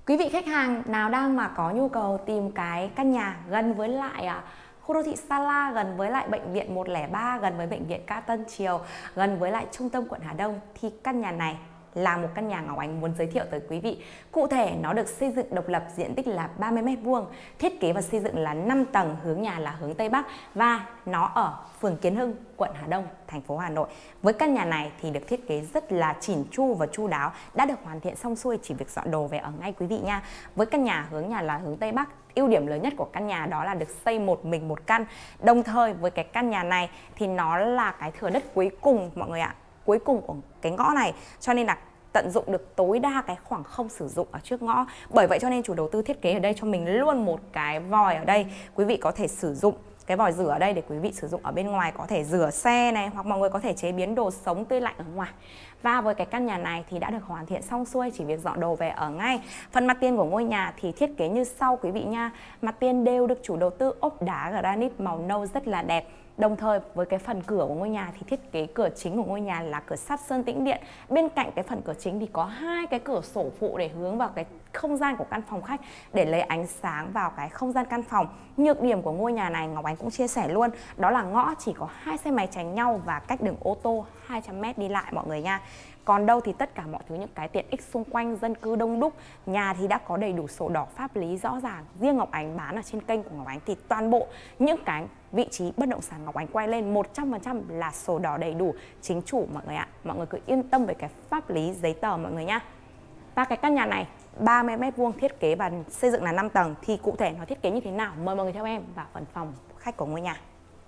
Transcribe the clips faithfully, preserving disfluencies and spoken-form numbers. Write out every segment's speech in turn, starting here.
Quý vị khách hàng nào đang mà có nhu cầu tìm cái căn nhà gần với lại à, khu đô thị Sa La, gần với lại bệnh viện một không ba, gần với bệnh viện Ca Tân Triều, gần với lại trung tâm quận Hà Đông, thì căn nhà này là một căn nhà Ngọc Ánh muốn giới thiệu tới quý vị. Cụ thể nó được xây dựng độc lập, diện tích là ba mươi mét vuông, thiết kế và xây dựng là năm tầng, hướng nhà là hướng Tây Bắc và nó ở phường Kiến Hưng, quận Hà Đông, thành phố Hà Nội. Với căn nhà này thì được thiết kế rất là chỉn chu và chu đáo, đã được hoàn thiện xong xuôi, chỉ việc dọn đồ về ở ngay quý vị nha. Với căn nhà hướng nhà là hướng Tây Bắc, ưu điểm lớn nhất của căn nhà đó là được xây một mình một căn. Đồng thời với cái căn nhà này thì nó là cái thửa đất cuối cùng mọi người ạ, cuối cùng của cái ngõ này, cho nên là tận dụng được tối đa cái khoảng không sử dụng ở trước ngõ. Bởi vậy cho nên chủ đầu tư thiết kế ở đây cho mình luôn một cái vòi ở đây. Quý vị có thể sử dụng cái vòi rửa ở đây để quý vị sử dụng ở bên ngoài, có thể rửa xe này, hoặc mọi người có thể chế biến đồ sống tươi lạnh ở ngoài. Và với cái căn nhà này thì đã được hoàn thiện xong xuôi, chỉ việc dọn đồ về ở ngay. Phần mặt tiền của ngôi nhà thì thiết kế như sau quý vị nha. Mặt tiền đều được chủ đầu tư ốp đá granite màu nâu rất là đẹp. Đồng thời với cái phần cửa của ngôi nhà thì thiết kế cửa chính của ngôi nhà là cửa sắt sơn tĩnh điện. Bên cạnh cái phần cửa chính thì có hai cái cửa sổ phụ để hướng vào cái không gian của căn phòng khách, để lấy ánh sáng vào cái không gian căn phòng. Nhược điểm của ngôi nhà này Ngọc Ánh cũng chia sẻ luôn, đó là ngõ chỉ có hai xe máy tránh nhau và cách đường ô tô hai trăm mét đi lại mọi người nha. Còn đâu thì tất cả mọi thứ, những cái tiện ích xung quanh, dân cư đông đúc, nhà thì đã có đầy đủ sổ đỏ pháp lý rõ ràng. Riêng Ngọc Ánh bán ở trên kênh của Ngọc Ánh thì toàn bộ những cái vị trí bất động sản Ngọc Ánh quay lên một trăm phần trăm là sổ đỏ đầy đủ, chính chủ mọi người ạ. Mọi người cứ yên tâm về cái pháp lý giấy tờ mọi người nhá. Và cái căn nhà này ba mươi mét vuông, thiết kế và xây dựng là năm tầng, thì cụ thể nó thiết kế như thế nào? Mời mọi người theo em vào phần phòng khách của ngôi nhà.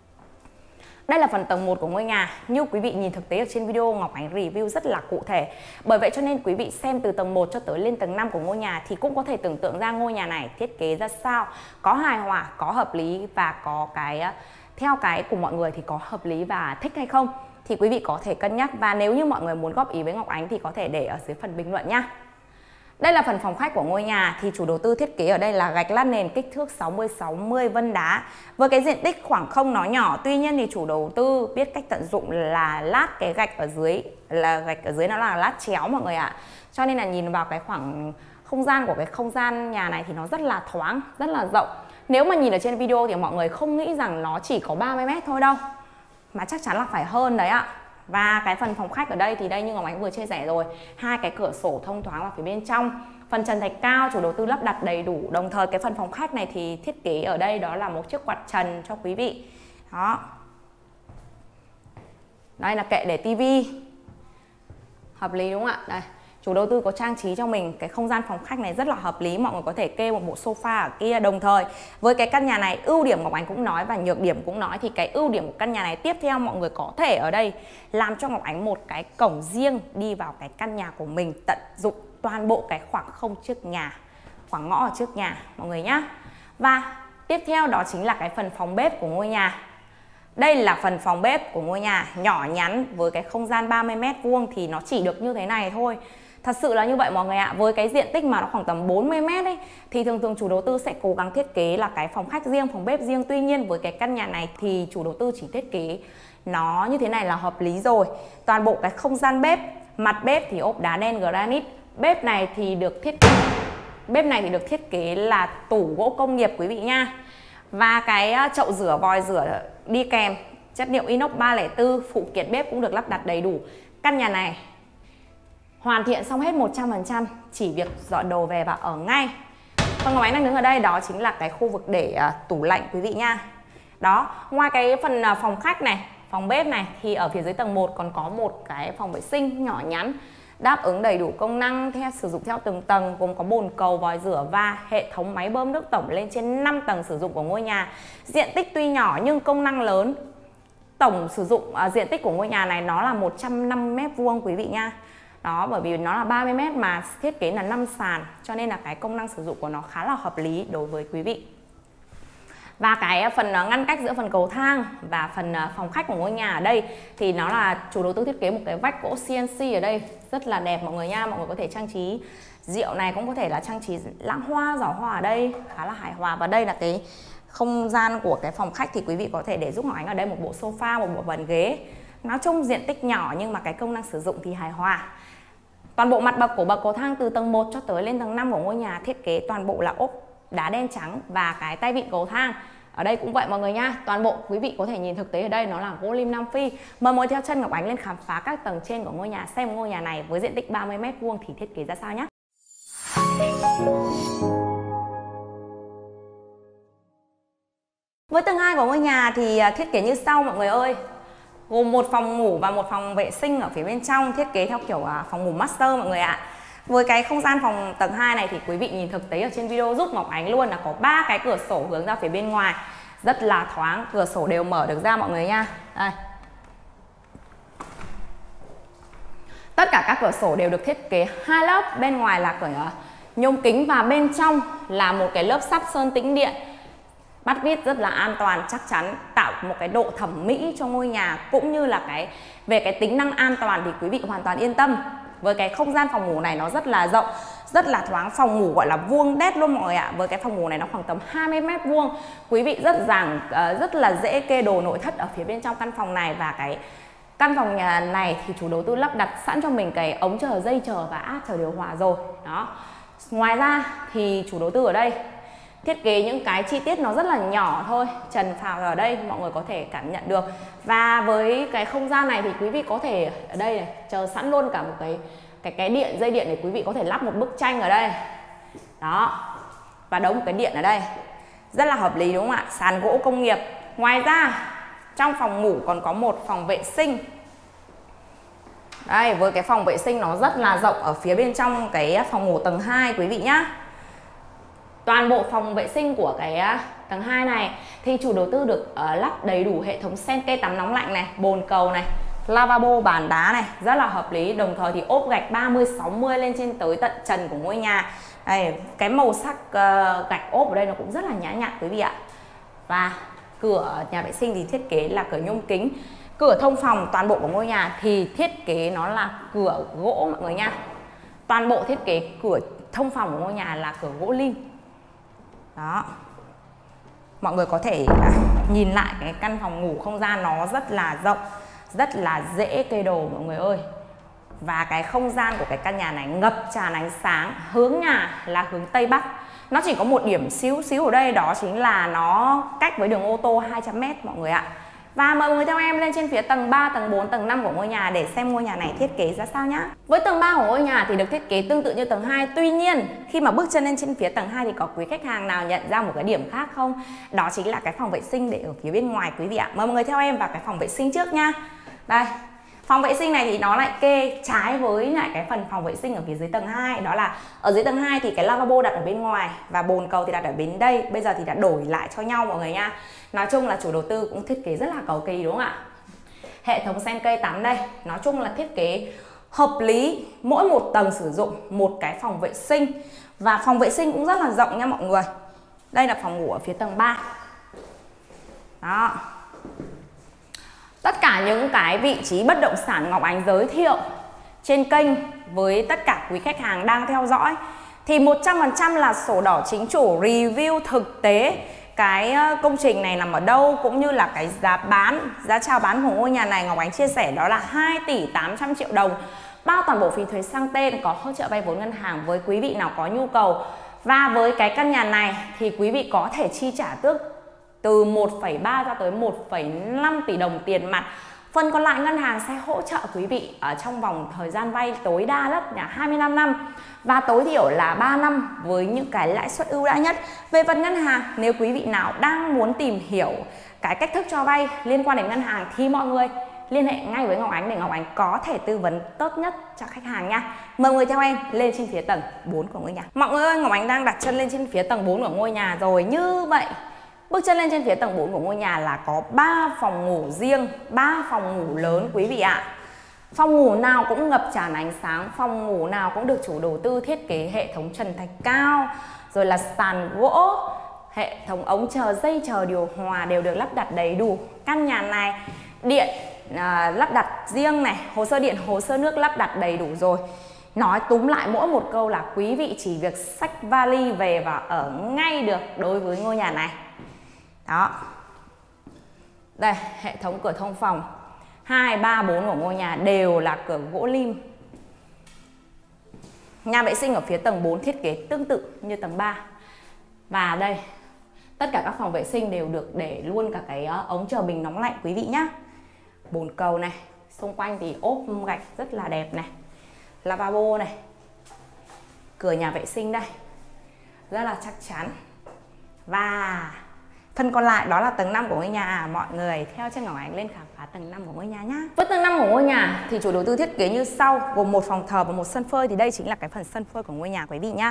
Đây là phần tầng một của ngôi nhà. Như quý vị nhìn thực tế ở trên video, Ngọc Ánh review rất là cụ thể. Bởi vậy cho nên quý vị xem từ tầng một cho tới lên tầng năm của ngôi nhà thì cũng có thể tưởng tượng ra ngôi nhà này thiết kế ra sao, có hài hòa, có hợp lý và có cái theo cái của mọi người thì có hợp lý và thích hay không, thì quý vị có thể cân nhắc. Và nếu như mọi người muốn góp ý với Ngọc Ánh thì có thể để ở dưới phần bình luận nhá. Đây là phần phòng khách của ngôi nhà, thì chủ đầu tư thiết kế ở đây là gạch lát nền kích thước sáu mươi sáu mươi vân đá. Với cái diện tích khoảng không nó nhỏ, tuy nhiên thì chủ đầu tư biết cách tận dụng là lát cái gạch ở dưới, là gạch ở dưới nó là lát chéo mọi người ạ. Cho nên là nhìn vào cái khoảng không gian của cái không gian nhà này thì nó rất là thoáng, rất là rộng. Nếu mà nhìn ở trên video thì mọi người không nghĩ rằng nó chỉ có ba mươi mét thôi đâu, mà chắc chắn là phải hơn đấy ạ. Và cái phần phòng khách ở đây thì đây như Ngọc Ánh vừa chia sẻ rồi, hai cái cửa sổ thông thoáng vào phía bên trong. Phần trần thạch cao chủ đầu tư lắp đặt đầy đủ. Đồng thời cái phần phòng khách này thì thiết kế ở đây đó là một chiếc quạt trần cho quý vị. Đó. Đây là kệ để tivi. Hợp lý đúng không ạ? Đây. Chủ đầu tư có trang trí cho mình cái không gian phòng khách này rất là hợp lý. Mọi người có thể kê một bộ sofa ở kia. Đồng thời với cái căn nhà này, ưu điểm Ngọc Ánh cũng nói và nhược điểm cũng nói, thì cái ưu điểm của căn nhà này tiếp theo mọi người có thể ở đây làm cho Ngọc Ánh một cái cổng riêng đi vào cái căn nhà của mình, tận dụng toàn bộ cái khoảng không trước nhà, khoảng ngõ ở trước nhà mọi người nhá. Và tiếp theo đó chính là cái phần phòng bếp của ngôi nhà. Đây là phần phòng bếp của ngôi nhà, nhỏ nhắn với cái không gian ba mươi mét vuông thì nó chỉ được như thế này thôi. Thật sự là như vậy mọi người ạ. Với cái diện tích mà nó khoảng tầm bốn mươi mét ấy, thì thường thường chủ đầu tư sẽ cố gắng thiết kế là cái phòng khách riêng, phòng bếp riêng. Tuy nhiên với cái căn nhà này thì chủ đầu tư chỉ thiết kế nó như thế này là hợp lý rồi. Toàn bộ cái không gian bếp, mặt bếp thì ốp đá đen granite. Bếp này thì được thiết kế Bếp này thì được thiết kế là tủ gỗ công nghiệp quý vị nha. Và cái chậu rửa, vòi rửa đi kèm chất liệu inox ba không bốn, phụ kiện bếp cũng được lắp đặt đầy đủ. Căn nhà này hoàn thiện xong hết một trăm phần trăm, chỉ việc dọn đồ về và ở ngay. Phần Ngọc Ánh đang đứng ở đây đó chính là cái khu vực để uh, tủ lạnh quý vị nha. Đó, ngoài cái phần uh, phòng khách này, phòng bếp này thì ở phía dưới tầng một còn có một cái phòng vệ sinh nhỏ nhắn, đáp ứng đầy đủ công năng theo sử dụng theo từng tầng, gồm có bồn cầu, vòi rửa và hệ thống máy bơm nước tổng lên trên năm tầng sử dụng của ngôi nhà. Diện tích tuy nhỏ nhưng công năng lớn. Tổng sử dụng uh, diện tích của ngôi nhà này nó là một trăm năm mươi mét vuông quý vị nha. Đó, bởi vì nó là ba mươi mét mà thiết kế là năm sàn, cho nên là cái công năng sử dụng của nó khá là hợp lý đối với quý vị. Và cái phần ngăn cách giữa phần cầu thang và phần phòng khách của ngôi nhà ở đây thì nó là chủ đầu tư thiết kế một cái vách gỗ xê en xê ở đây rất là đẹp mọi người nha. Mọi người có thể trang trí rượu này, cũng có thể là trang trí lãng hoa, giỏ hoa ở đây khá là hài hòa. Và đây là cái không gian của cái phòng khách thì quý vị có thể để giúp Ngọc Ánh ở đây một bộ sofa, một bộ bàn ghế. Nói chung diện tích nhỏ nhưng mà cái công năng sử dụng thì hài hòa. Toàn bộ mặt bậc của bậc cầu thang từ tầng một cho tới lên tầng năm của ngôi nhà thiết kế toàn bộ là ốp đá đen trắng và cái tay vịn cầu thang. Ở đây cũng vậy mọi người nha. Toàn bộ quý vị có thể nhìn thực tế ở đây nó là gỗ lim Nam Phi. Mời mọi theo chân Ngọc Ánh lên khám phá các tầng trên của ngôi nhà, xem ngôi nhà này với diện tích ba mươi mét vuông thì thiết kế ra sao nhé. Với tầng hai của ngôi nhà thì thiết kế như sau mọi người ơi. Gồm một phòng ngủ và một phòng vệ sinh ở phía bên trong, thiết kế theo kiểu phòng ngủ master mọi người ạ. Với cái không gian phòng tầng hai này thì quý vị nhìn thực tế ở trên video giúp Ngọc Ánh luôn là có ba cái cửa sổ hướng ra phía bên ngoài. Rất là thoáng, cửa sổ đều mở được ra mọi người nha. Đây. Tất cả các cửa sổ đều được thiết kế hai lớp, bên ngoài là cửa nhôm kính và bên trong là một cái lớp sắt sơn tĩnh điện. Bắt vít rất là an toàn, chắc chắn tạo một cái độ thẩm mỹ cho ngôi nhà, cũng như là cái về cái tính năng an toàn thì quý vị hoàn toàn yên tâm. Với cái không gian phòng ngủ này nó rất là rộng, rất là thoáng, phòng ngủ gọi là vuông đét luôn mọi người ạ. Với cái phòng ngủ này nó khoảng tầm hai mươi mét vuông, quý vị rất rằng rất là dễ kê đồ nội thất ở phía bên trong căn phòng này. Và cái căn phòng nhà này thì chủ đầu tư lắp đặt sẵn cho mình cái ống chờ, dây chờ và áp chờ điều hòa rồi đó. Ngoài ra thì chủ đầu tư ở đây thiết kế những cái chi tiết nó rất là nhỏ thôi, trần phào ở đây mọi người có thể cảm nhận được. Và với cái không gian này thì quý vị có thể ở đây này chờ sẵn luôn cả một cái cái cái điện, dây điện để quý vị có thể lắp một bức tranh ở đây đó, và đấu một cái điện ở đây, rất là hợp lý đúng không ạ? Sàn gỗ công nghiệp. Ngoài ra trong phòng ngủ còn có một phòng vệ sinh. Đây, với cái phòng vệ sinh nó rất là rộng ở phía bên trong cái phòng ngủ tầng hai quý vị nhá. Toàn bộ phòng vệ sinh của cái tầng hai này thì chủ đầu tư được uh, lắp đầy đủ hệ thống sen kê tắm nóng lạnh này, bồn cầu này, lavabo, bàn đá này, rất là hợp lý. Đồng thời thì ốp gạch ba mươi sáu mươi lên trên tới tận trần của ngôi nhà. Đây, cái màu sắc uh, gạch ốp ở đây nó cũng rất là nhã nhặn quý vị ạ. Và cửa nhà vệ sinh thì thiết kế là cửa nhôm kính. Cửa thông phòng toàn bộ của ngôi nhà thì thiết kế nó là cửa gỗ mọi người nha. Toàn bộ thiết kế cửa thông phòng của ngôi nhà là cửa gỗ lim. Đó. Mọi người có thể nhìn lại cái căn phòng ngủ, không gian nó rất là rộng, rất là dễ kê đồ mọi người ơi. Và cái không gian của cái căn nhà này ngập tràn ánh sáng. Hướng nhà là hướng Tây Bắc. Nó chỉ có một điểm xíu xíu ở đây, đó chính là nó cách với đường ô tô hai trăm mét mọi người ạ. Và mời mọi người theo em lên trên phía tầng ba, tầng bốn, tầng năm của ngôi nhà để xem ngôi nhà này thiết kế ra sao nhá. Với tầng ba của ngôi nhà thì được thiết kế tương tự như tầng hai. Tuy nhiên khi mà bước chân lên trên phía tầng hai thì có quý khách hàng nào nhận ra một cái điểm khác không? Đó chính là cái phòng vệ sinh để ở phía bên ngoài quý vị ạ. Mời mọi người theo em vào cái phòng vệ sinh trước nha. Đây, phòng vệ sinh này thì nó lại kê trái với lại cái phần phòng vệ sinh ở phía dưới tầng hai. Đó là ở dưới tầng hai thì cái lavabo đặt ở bên ngoài và bồn cầu thì đặt ở bên đây. Bây giờ thì đã đổi lại cho nhau mọi người nha. Nói chung là chủ đầu tư cũng thiết kế rất là cầu kỳ đúng không ạ? Hệ thống sen cây tắm đây, nói chung là thiết kế hợp lý. Mỗi một tầng sử dụng một cái phòng vệ sinh. Và phòng vệ sinh cũng rất là rộng nha mọi người. Đây là phòng ngủ ở phía tầng ba. Đó. Tất cả những cái vị trí bất động sản Ngọc Ánh giới thiệu trên kênh với tất cả quý khách hàng đang theo dõi thì một trăm phần trăm là sổ đỏ chính chủ, review thực tế cái công trình này nằm ở đâu, cũng như là cái giá bán, giá chào bán của ngôi nhà này Ngọc Ánh chia sẻ đó là hai tỷ tám trăm triệu đồng, bao toàn bộ phí thuế sang tên, có hỗ trợ vay vốn ngân hàng với quý vị nào có nhu cầu. Và với cái căn nhà này thì quý vị có thể chi trả tước từ một phẩy ba ra tới một phẩy năm tỷ đồng tiền mặt. Phần còn lại ngân hàng sẽ hỗ trợ quý vị ở trong vòng thời gian vay tối đa nhất là hai mươi lăm năm và tối thiểu là ba năm với những cái lãi suất ưu đãi nhất. Về phần ngân hàng, nếu quý vị nào đang muốn tìm hiểu cái cách thức cho vay liên quan đến ngân hàng thì mọi người liên hệ ngay với Ngọc Ánh để Ngọc Ánh có thể tư vấn tốt nhất cho khách hàng nha. Mời mọi người theo em lên trên phía tầng bốn của ngôi nhà. Mọi người ơi, Ngọc Ánh đang đặt chân lên trên phía tầng bốn của ngôi nhà rồi. Như vậy bước chân lên trên phía tầng bốn của ngôi nhà là có ba phòng ngủ riêng, ba phòng ngủ lớn quý vị ạ. Phòng ngủ nào cũng ngập tràn ánh sáng, phòng ngủ nào cũng được chủ đầu tư thiết kế hệ thống trần thạch cao, rồi là sàn gỗ, hệ thống ống chờ, dây chờ, điều hòa đều được lắp đặt đầy đủ. Căn nhà này điện à, lắp đặt riêng này, hồ sơ điện, hồ sơ nước lắp đặt đầy đủ rồi. Nói túm lại mỗi một câu là quý vị chỉ việc xách vali về và ở ngay được đối với ngôi nhà này. Đó. Đây, hệ thống cửa thông phòng hai, ba, bốn của ngôi nhà đều là cửa gỗ lim. Nhà vệ sinh ở phía tầng bốn thiết kế tương tự như tầng ba. Và đây, tất cả các phòng vệ sinh đều được để luôn cả cái ống chờ bình nóng lạnh quý vị nhá. Bồn cầu này, xung quanh thì ốp gạch rất là đẹp này. Lavabo này. Cửa nhà vệ sinh đây, rất là chắc chắn. Và phần còn lại đó là tầng năm của ngôi nhà. Mọi người theo chân Ngọc Ánh lên khám phá tầng năm của ngôi nhà nhá. Với tầng năm của ngôi nhà thì chủ đầu tư thiết kế như sau, gồm một phòng thờ và một sân phơi. Thì đây chính là cái phần sân phơi của ngôi nhà quý vị nhá.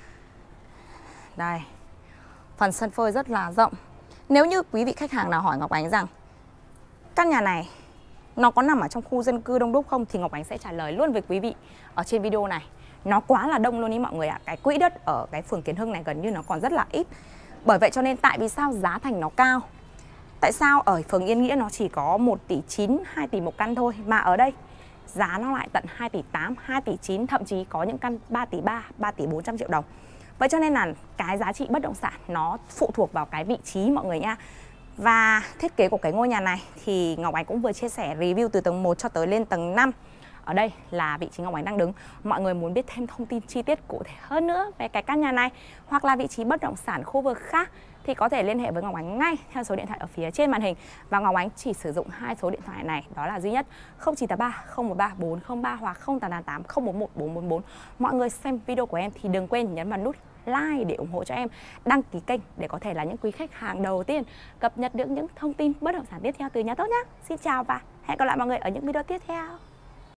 Đây, phần sân phơi rất là rộng. Nếu như quý vị khách hàng nào hỏi Ngọc Ánh rằng căn nhà này nó có nằm ở trong khu dân cư đông đúc không, thì Ngọc Ánh sẽ trả lời luôn với quý vị ở trên video này. Nó quá là đông luôn ý mọi người ạ. Cái quỹ đất ở cái phường Kiến Hưng này gần như nó còn rất là ít. Bởi vậy cho nên tại vì sao giá thành nó cao. Tại sao ở phường Yên Nghĩa nó chỉ có một tỷ chín, hai tỷ một căn thôi, mà ở đây giá nó lại tận hai tỷ tám, hai tỷ chín, thậm chí có những căn ba tỷ ba, ba tỷ bốn trăm triệu đồng. Vậy cho nên là cái giá trị bất động sản nó phụ thuộc vào cái vị trí mọi người nha. Và thiết kế của cái ngôi nhà này thì Ngọc Ánh cũng vừa chia sẻ review từ tầng một cho tới lên tầng năm. Ở đây là vị trí Ngọc Ánh đang đứng. Mọi người muốn biết thêm thông tin chi tiết cụ thể hơn nữa về cái căn nhà này hoặc là vị trí bất động sản khu vực khác thì có thể liên hệ với Ngọc Ánh ngay theo số điện thoại ở phía trên màn hình. Và Ngọc Ánh chỉ sử dụng hai số điện thoại này, đó là duy nhất không chín tám ba không một ba bốn không ba hoặc không tám tám tám không bốn một bốn bốn bốn. Mọi người xem video của em thì đừng quên nhấn vào nút like để ủng hộ cho em, đăng ký kênh để có thể là những quý khách hàng đầu tiên cập nhật được những thông tin bất động sản tiếp theo từ nhà tốt nhé. Xin chào và hẹn gặp lại mọi người ở những video tiếp theo.